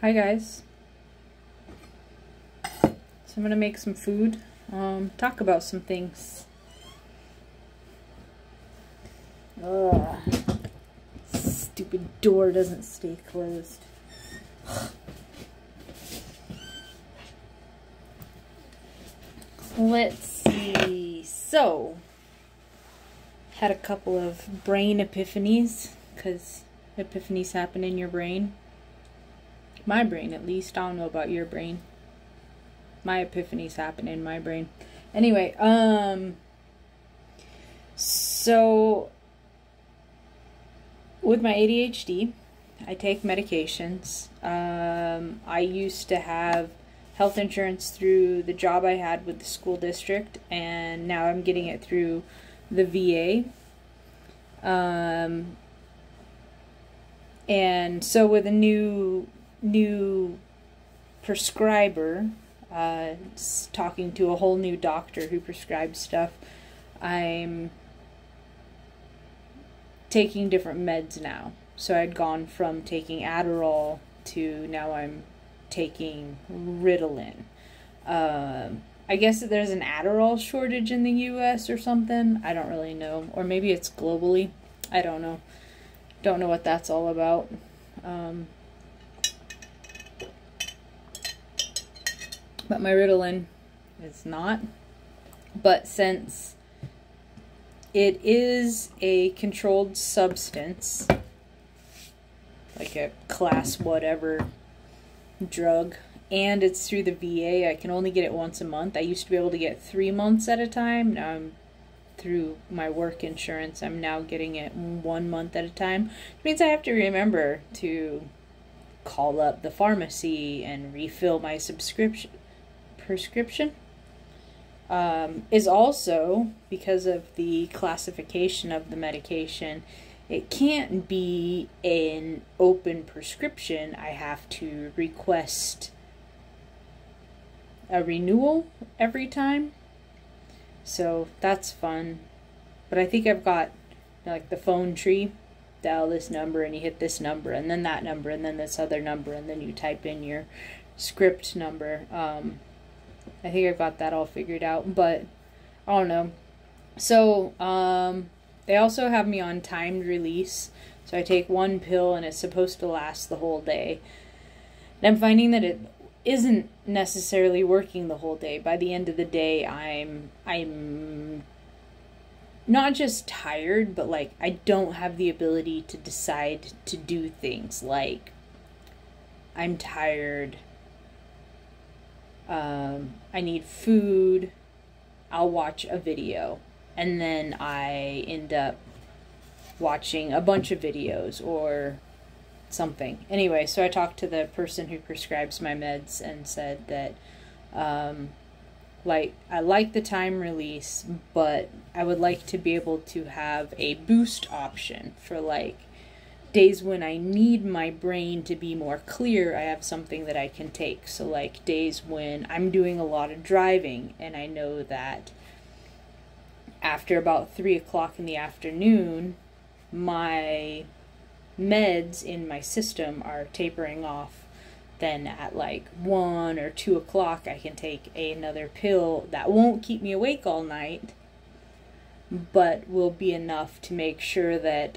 Hi guys. So I'm gonna make some food, talk about some things. Ugh. Stupid door doesn't stay closed. Let's see. So, had a couple of brain epiphanies, because epiphanies happen in your brain. My brain, at least. I don't know about your brain. My epiphanies happen in my brain. Anyway, so with my ADHD, I take medications. I used to have health insurance through the job I had with the school district, and now I'm getting it through the VA. And so with a new prescriber, talking to a whole new doctor who prescribes stuff, I'm taking different meds now. So I'd gone from taking Adderall to now I'm taking Ritalin. I guess that there's an Adderall shortage in the US or something. I don't really know. Or maybe it's globally. I don't know. Don't know what that's all about. But my Ritalin is not. But since it is a controlled substance, like a class whatever drug, and it's through the VA, I can only get it once a month. I used to be able to get 3 months at a time. Now I'm through my work insurance, I'm now getting it 1 month at a time. Which means I have to remember to call up the pharmacy and refill my prescription. Is also, because of the classification of the medication, it can't be an open prescription. I have to request a renewal every time. So that's fun. But I think I've got like the phone tree. Dial this number and you hit this number and then that number and then this other number and then you type in your script number. I think I've got that all figured out, but I don't know. So they also have me on timed release. So I take one pill and it's supposed to last the whole day. And I'm finding that it isn't necessarily working the whole day. By the end of the day, I'm not just tired, but like I don't have the ability to decide to do things. Like I'm tired. I need food. I'll watch a video, and then I end up watching a bunch of videos or something. Anyway, so I talked to the person who prescribes my meds and said that like I like the time release, but I would like to be able to have a boost option for like days when I need my brain to be more clear. I have something that I can take. So like days when I'm doing a lot of driving and I know that after about 3 o'clock in the afternoon, my meds in my system are tapering off. Then at like 1 or 2 o'clock, I can take another pill that won't keep me awake all night, but will be enough to make sure that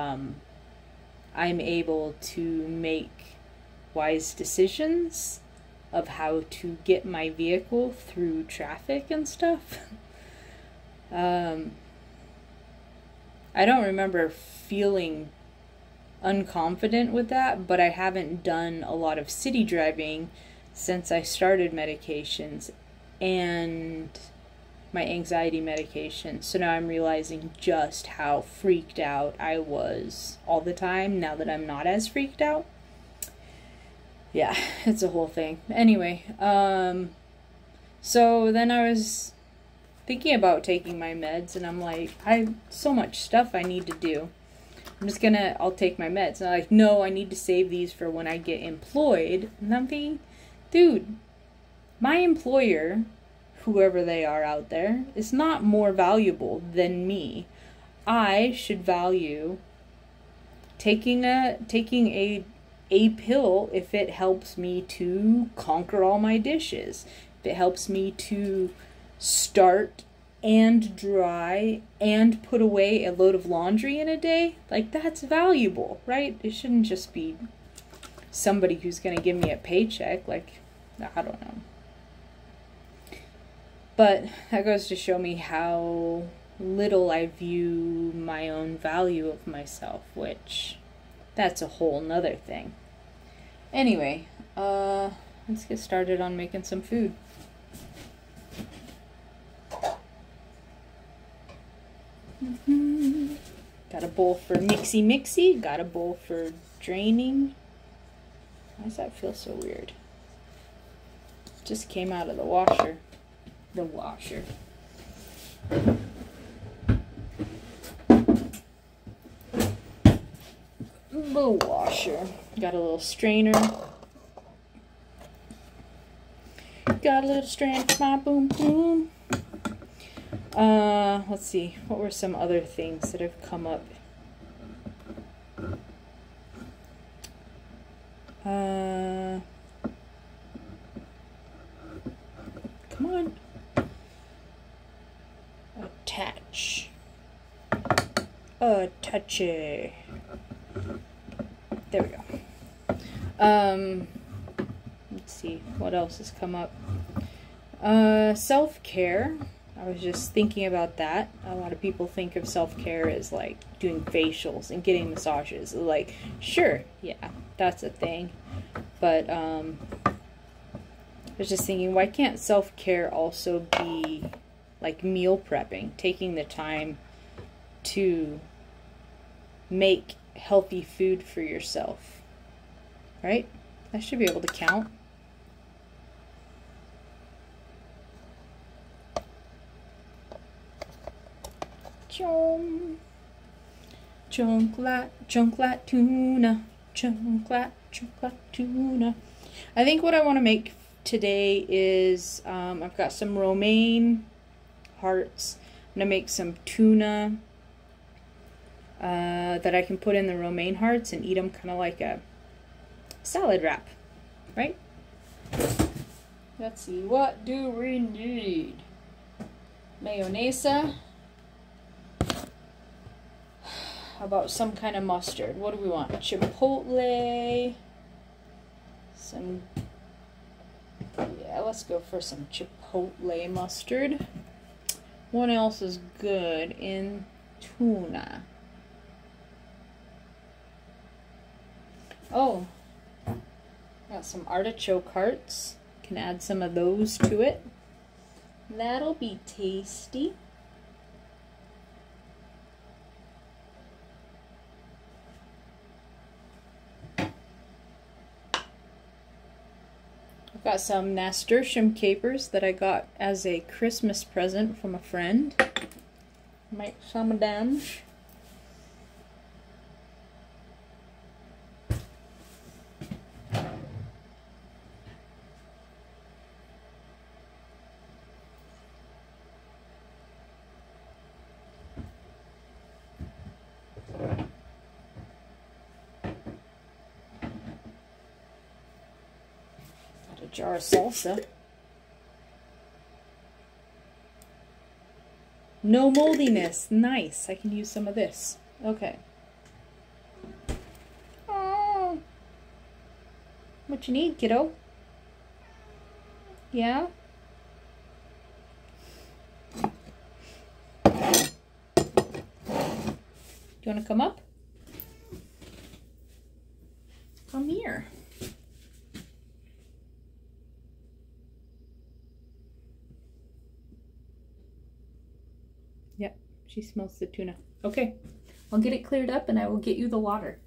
I'm able to make wise decisions of how to get my vehicle through traffic and stuff. I don't remember feeling unconfident with that, but I haven't done a lot of city driving since I started medications and my anxiety medication. So now I'm realizing just how freaked out I was all the time now that I'm not as freaked out. Yeah, it's a whole thing. Anyway, so then I was thinking about taking my meds and I'm like, I have so much stuff I need to do. I'll take my meds. And I'm like, no, I need to save these for when I get employed. And I'm thinking, dude, my employer, whoever they are out there, is not more valuable than me. I should value taking a a pill if it helps me to conquer all my dishes. If it helps me to start and dry and put away a load of laundry in a day, like that's valuable, right? It shouldn't just be somebody who's going to give me a paycheck. Like, I don't know. But that goes to show me how little I view my own value of myself, which that's a whole nother thing. Anyway, let's get started on making some food. Got a bowl for mixy, got a bowl for draining. Why does that feel so weird? Just came out of the washer. The washer. Got a little strainer. Got a little strainer for my boom boom. Let's see. What were some other things that have come up? Come on. Attach. Attach. There we go. Let's see. What else has come up? Self-care. I was just thinking about that. A lot of people think of self-care as like doing facials and getting massages. Like, sure, yeah, that's a thing. But I was just thinking, why can't self-care also be like meal prepping? Taking the time to make healthy food for yourself, right? I should be able to count. Chunklat tuna, chunklat tuna. I think what I want to make today is, I've got some romaine hearts. I'm going to make some tuna that I can put in the romaine hearts and eat them kind of like a salad wrap, right? Let's see, what do we need? Mayonnaise. How about some kind of mustard? What do we want? Chipotle. Yeah, let's go for some chipotle mustard. What else is good in tuna? Oh, got some artichoke hearts. Can add some of those to it. That'll be tasty. I've got some nasturtium capers that I got as a Christmas present from a friend. Make some of them. Jar of salsa. No moldiness. Nice. I can use some of this. Okay. Oh. What you need, kiddo? Yeah? Do you want to come up? Come here. Yep, she smells the tuna. Okay, I'll get it cleared up and I will get you the water.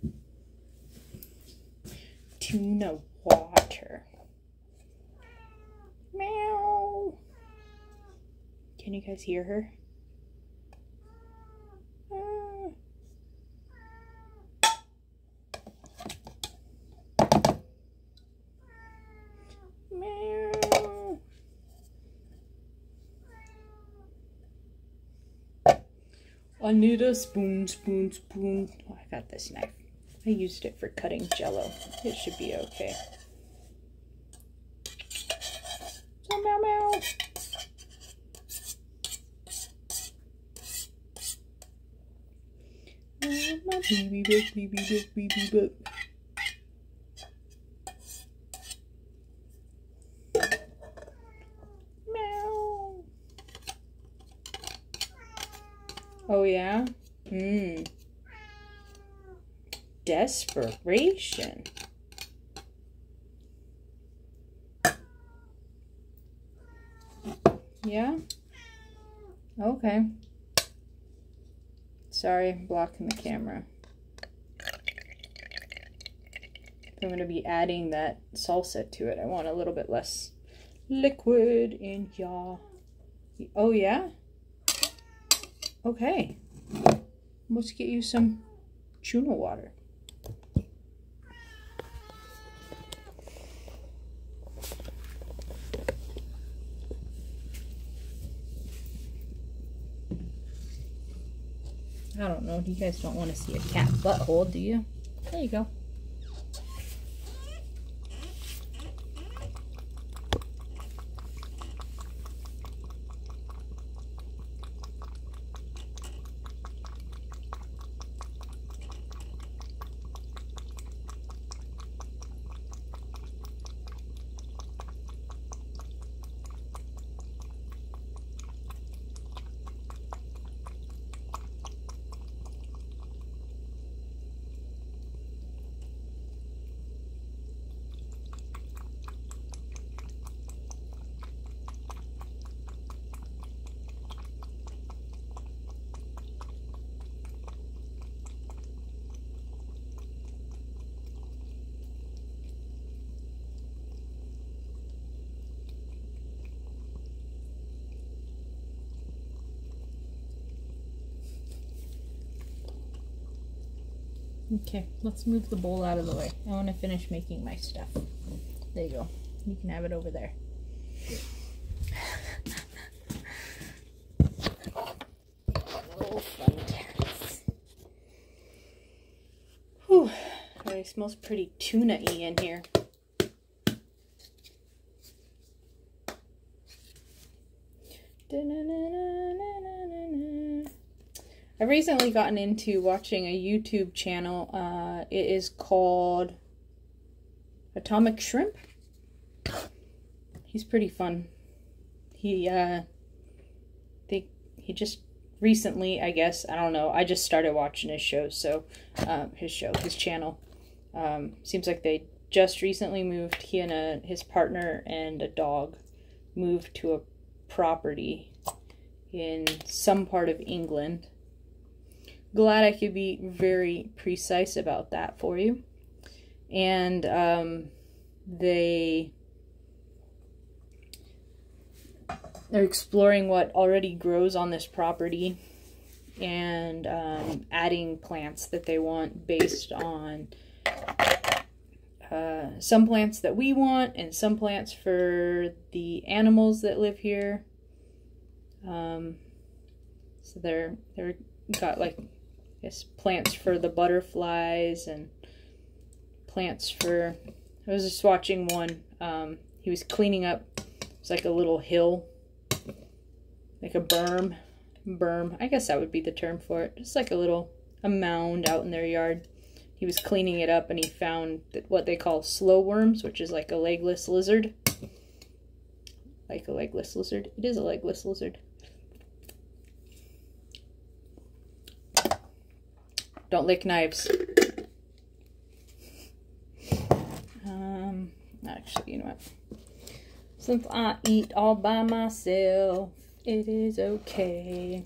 Tuna water. Meow. Can you guys hear her? I need a spoon. Oh, I got this knife. I used it for cutting Jello. It should be okay. So meow meow. Oh, my baby book, baby book, baby book. Meow. Oh yeah? Desperation. Yeah? Okay. Sorry, blocking the camera. I'm going to be adding that salsa to it. I want a little bit less liquid in here. Oh, yeah? Okay. Let's get you some tuna water. I don't know. You guys don't want to see a cat butthole, do you? There you go. Okay, let's move the bowl out of the way. I want to finish making my stuff. There you go. You can have it over there. Oh, fun cats. Whew. Already smells pretty tuna-y in here. I've recently gotten into watching a YouTube channel. It is called Atomic Shrimp. He's pretty fun. He just recently, I guess, I don't know, I just started watching his show, so his channel. Seems like they just recently moved. He and his partner and a dog moved to a property in some part of England. Glad I could be very precise about that for you. And they're exploring what already grows on this property and adding plants that they want based on some plants that we want and some plants for the animals that live here. So they're got like, I guess, plants for the butterflies and plants for, I was just watching one, he was cleaning up, it's like a little hill, like a berm, I guess that would be the term for it, just like a mound out in their yard. He was cleaning it up and he found what they call slow worms, which is like a legless lizard. Like a legless lizard. It is a legless lizard. Don't lick knives. Actually, you know what? Since I eat all by myself, it is okay.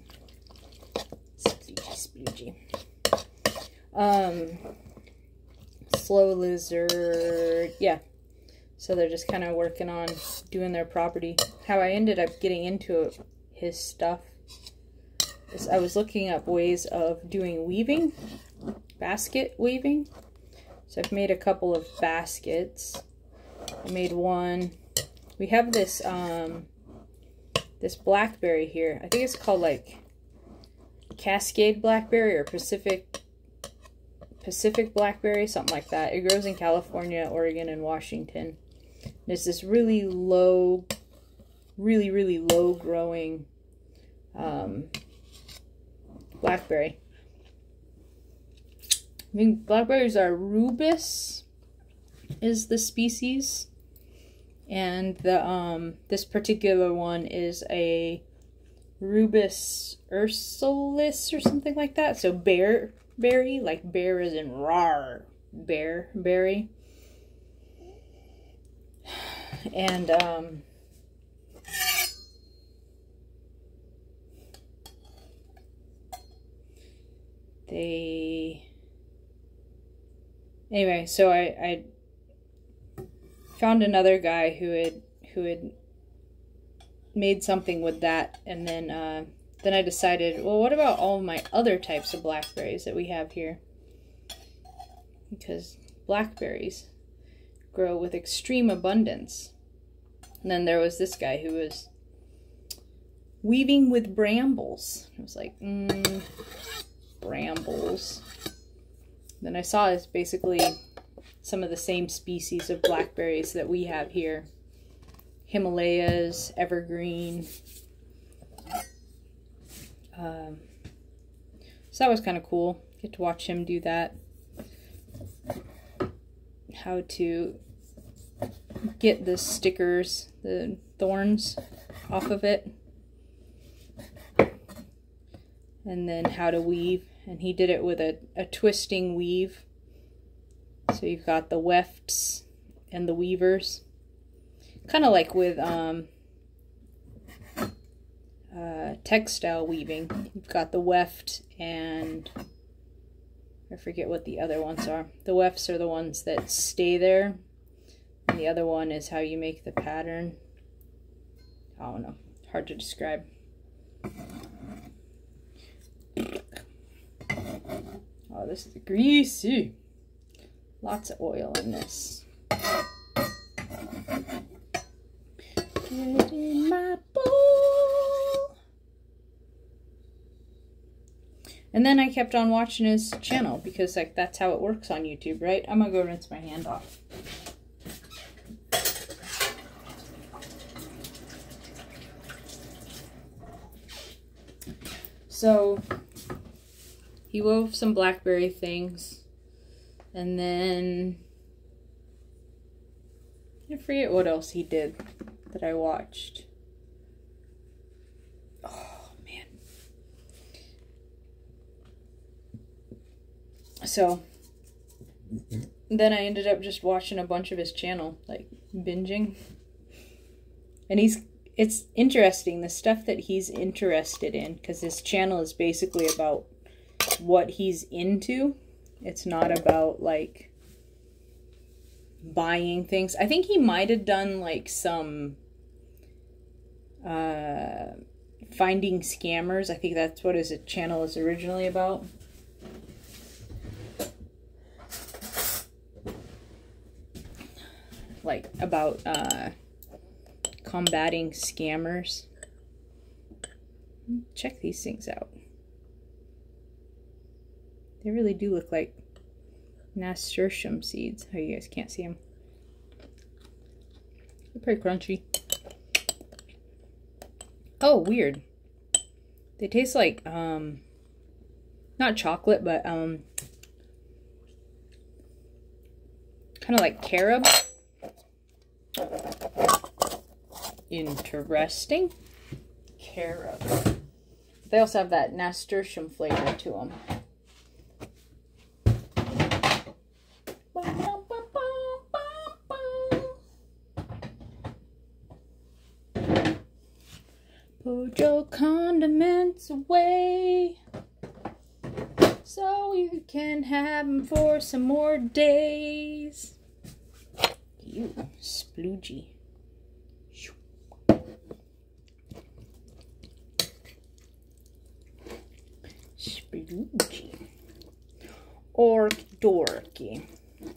Sploogey, sploogey. Slow lizard. Yeah. So they're just kind of working on doing their property. How I ended up getting into his stuff is I was looking up ways of doing weaving, basket weaving. So I've made a couple of baskets. I made one. We have this this blackberry here. I think it's called like Cascade blackberry or Pacific Pacific blackberry, something like that. It grows in California, Oregon, and Washington. It's this really low, really low growing blackberry. I think blackberries are rubus is the species, and the this particular one is a Rubus ursulus or something like that. So bearberry, like bear as in rar, bearberry. And anyway, so I found another guy who had made something with that, and then I decided, well, what about all my other types of blackberries that we have here? Because blackberries grow with extreme abundance. And then there was this guy who was weaving with brambles. I was like, brambles. Then I saw it's basically some of the same species of blackberries that we have here. Himalayas, evergreen. So that was kind of cool. Get to watch him do that. How to get the stickers, the thorns off of it. And then how to weave. And he did it with a twisting weave. So you've got the wefts and the weavers. Kind of like with textile weaving. You've got the weft and I forget what the other ones are. The wefts are the ones that stay there. And the other one is how you make the pattern. I don't know. Hard to describe. Oh, this is greasy. Lots of oil in this. Get in my bowl. And then I kept on watching his channel because like that's how it works on YouTube, right? I'm gonna go rinse my hand off. So he wove some blackberry things, and then I forget what else he did that I watched. Oh man. So then I ended up just watching a bunch of his channel, like binging. And it's interesting, the stuff that he's interested in, because his channel is basically about what he's into. It's not about like buying things. I think he might have done like some finding scammers. I think that's what his channel is originally about. Like about combating scammers. Check these things out. They really do look like nasturtium seeds. Oh, you guys can't see them. They're pretty crunchy. Oh, weird. They taste like, not chocolate, but, kind of like carob. Interesting. Carob. They also have that nasturtium flavor to them. Put your condiments away so you can have them for some more days. You sploogey. Sploogey. Ork dorky.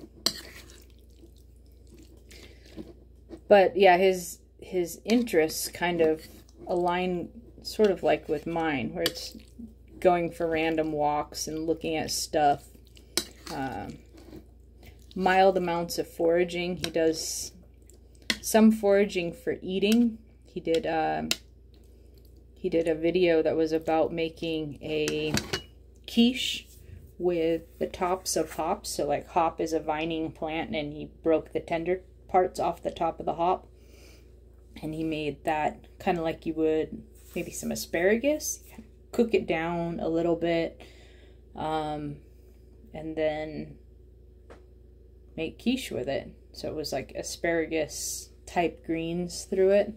But yeah, his interests kind of align sort of like with mine, where it's going for random walks and looking at stuff. mild amounts of foraging. He does some foraging for eating. He did a video that was about making a quiche with the tops of hops. So like hop is a vining plant, and he broke the tender parts off the top of the hop, and he made that kind of like you would maybe some asparagus. Cook it down a little bit, and then make quiche with it. So it was like asparagus type greens through it.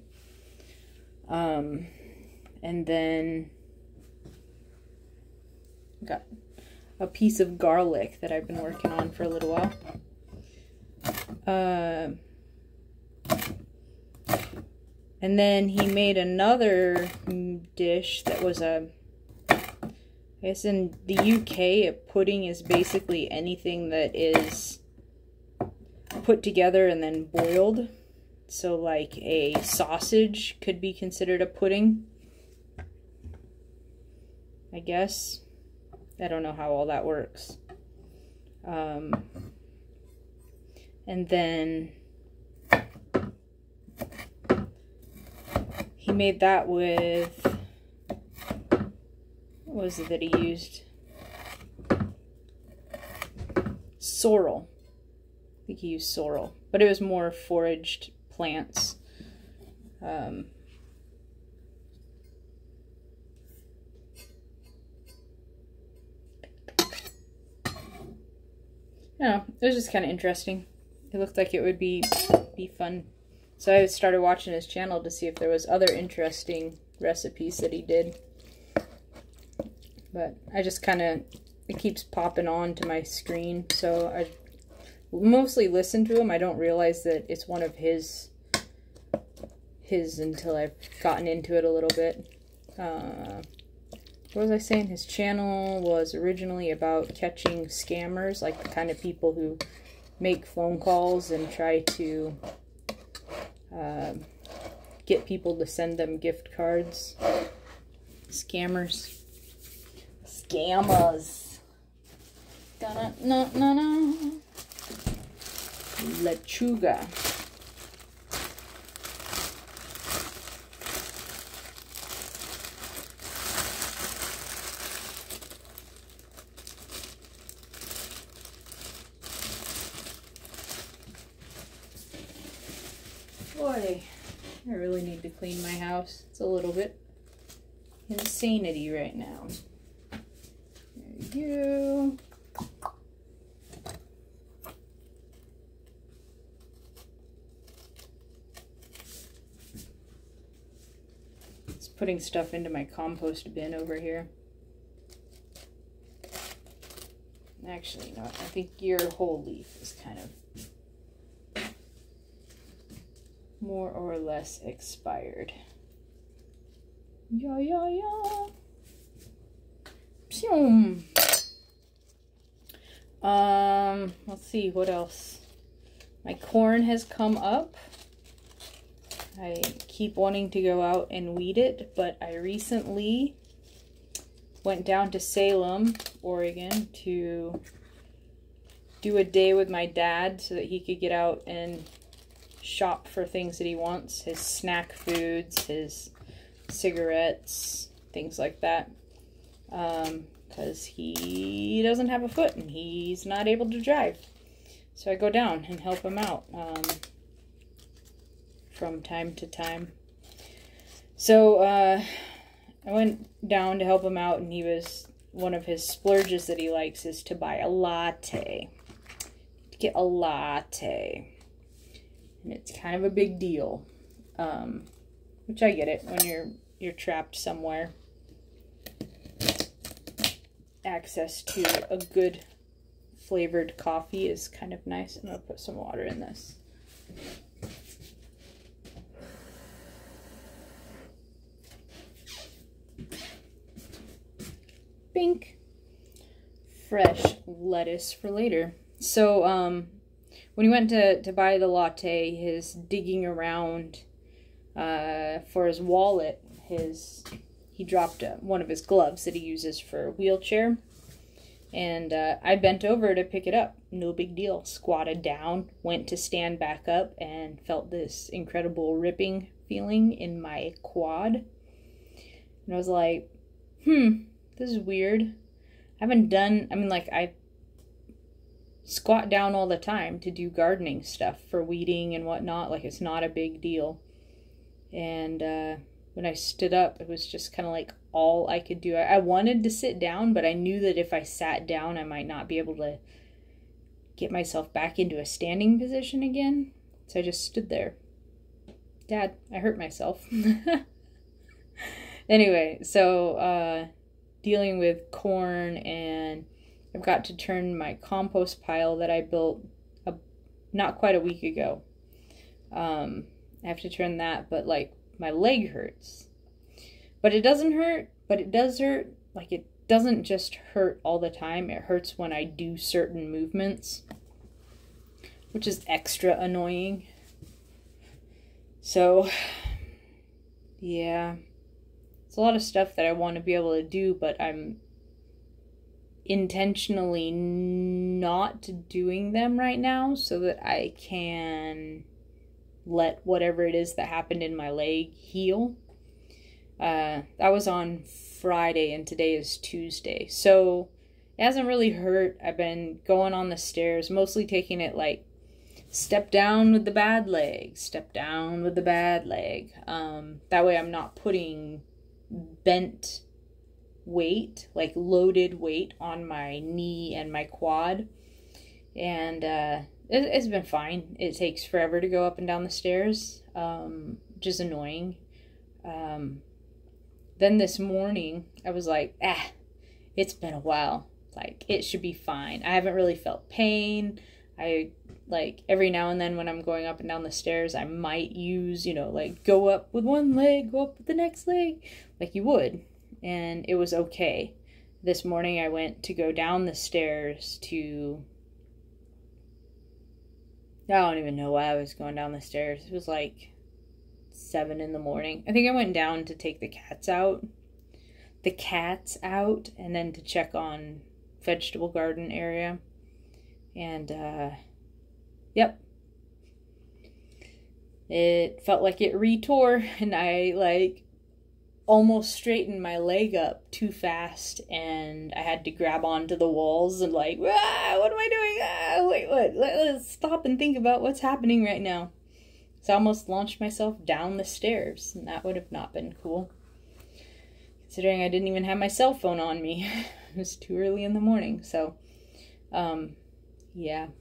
And then got a piece of garlic that I've been working on for a little while. And then he made another dish that was I guess in the UK, a pudding is basically anything that is put together and then boiled. So like a sausage could be considered a pudding, I guess. I don't know how all that works. And then he made that with, what was it that he used? Sorrel. I think he used sorrel, but it was more foraged plants. Yeah, it was just kind of interesting. It looked like it would be fun. So I started watching his channel to see if there was other interesting recipes that he did. But I just kind of, it keeps popping on to my screen, so I mostly listen to him. I don't realize that it's one of his until I've gotten into it a little bit. What was I saying? His channel was originally about catching scammers, like the kind of people who make phone calls and try to get people to send them gift cards. Scammers. Scammers. Da-na-na-na-na. Lechuga. Boy, I really need to clean my house. It's a little bit insanity right now. There you go. Just putting stuff into my compost bin over here. Actually, no, I think your whole leaf is kind of more or less expired. Yeah. Pshum. Let's see, what else? My corn has come up. I keep wanting to go out and weed it, but I recently went down to Salem, Oregon to do a day with my dad so that he could get out and shop for things that he wants, his snack foods, his cigarettes, things like that, because he doesn't have a foot and he's not able to drive. So I go down and help him out from time to time. So I went down to help him out, and he was, one of his splurges that he likes is to buy a latte. Get a latte. And it's kind of a big deal, which I get it when you're trapped somewhere. Access to a good flavored coffee is kind of nice. I'm gonna put some water in this. Bink. Fresh lettuce for later. So, when he went to buy the latte, his digging around for his wallet, he dropped one of his gloves that he uses for a wheelchair. And I bent over to pick it up. No big deal. Squatted down, went to stand back up, and felt this incredible ripping feeling in my quad. And I was like, this is weird. I haven't done, I squat down all the time to do gardening stuff for weeding and whatnot. Like, it's not a big deal. And when I stood up, it was just kind of like all I could do. I wanted to sit down, but I knew that if I sat down, I might not be able to get myself back into a standing position again. So I just stood there. Dad, I hurt myself. Anyway, so dealing with corn, and I've got to turn my compost pile that I built not quite a week ago. I have to turn that, but like my leg hurts. But it doesn't hurt, but it does hurt. Like, it doesn't just hurt all the time. It hurts when I do certain movements, which is extra annoying. So, yeah. It's a lot of stuff that I want to be able to do, but I'm intentionally not doing them right now so that I can let whatever it is that happened in my leg heal. That was on Friday, and today is Tuesday. So it hasn't really hurt. I've been going on the stairs, mostly taking it like step down with the bad leg, step down with the bad leg. That way I'm not putting bent weight, like loaded weight, on my knee and my quad. And it's been fine. It takes forever to go up and down the stairs, which is annoying. Then this morning, I was like, it's been a while. Like, it should be fine. I haven't really felt pain. I, like, every now and then when I'm going up and down the stairs, I might use, like, go up with one leg, go up with the next leg, like you would. And it was okay. This morning, I went to go down the stairs to... I don't even know why I was going down the stairs. It was like 7 in the morning. I think I went down to take the cats out. And then to check on vegetable garden area. And, yep. It felt like it retore, and I, like, almost straightened my leg up too fast, and I had to grab onto the walls and like, what am I doing? Wait, what? Let's stop and think about what's happening right now. So I almost launched myself down the stairs, and that would have not been cool. Considering I didn't even have my cell phone on me. It was too early in the morning, so, yeah.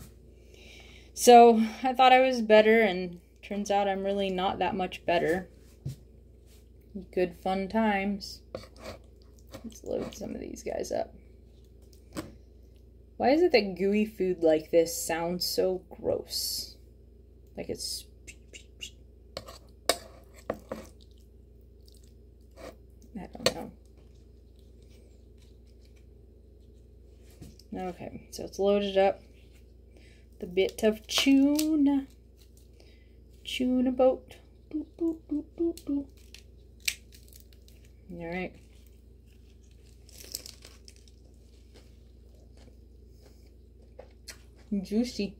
So I thought I was better, and turns out I'm really not that much better. Good fun times. Let's load some of these guys up. Why is it that gooey food like this sounds so gross? Like it's... I don't know. Okay, so it's loaded up. The bit of tuna. Tuna boat. Boop, boop, boop, boop, boop. All right. Juicy.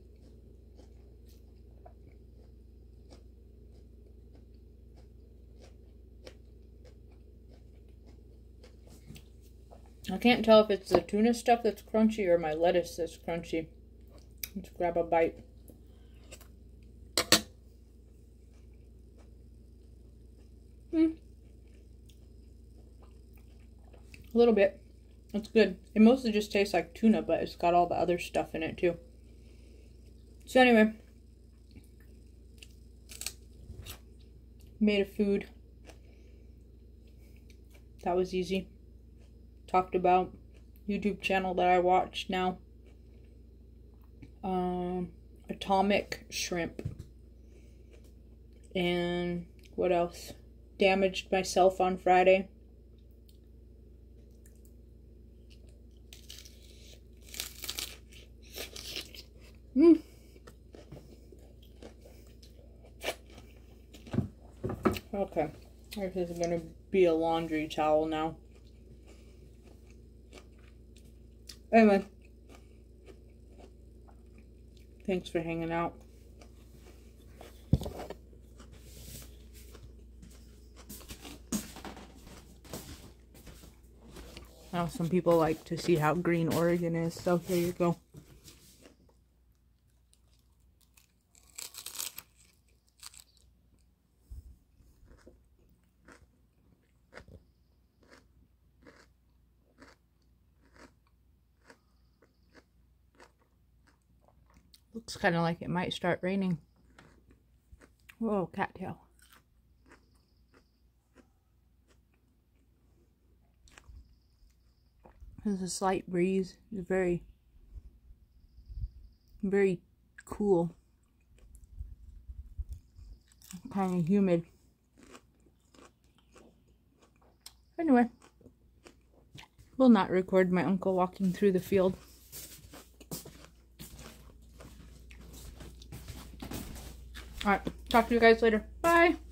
I can't tell if it's the tuna stuff that's crunchy or my lettuce that's crunchy. Let's grab a bite. A little bit. It's good. It mostly just tastes like tuna, but it's got all the other stuff in it too. So anyway, made a food. That was easy. Talked about YouTube channel that I watch now. Atomic Shrimp. And what else? Damaged myself on Friday. Okay, this is gonna be a laundry towel now. Anyway, thanks for hanging out. Now, some people like to see how green Oregon is, so here you go. Looks kind of like it might start raining. Whoa, cattail. There's a slight breeze. It's very, very cool. Kind of humid. Anyway, will not record my uncle walking through the field. Alright, talk to you guys later. Bye!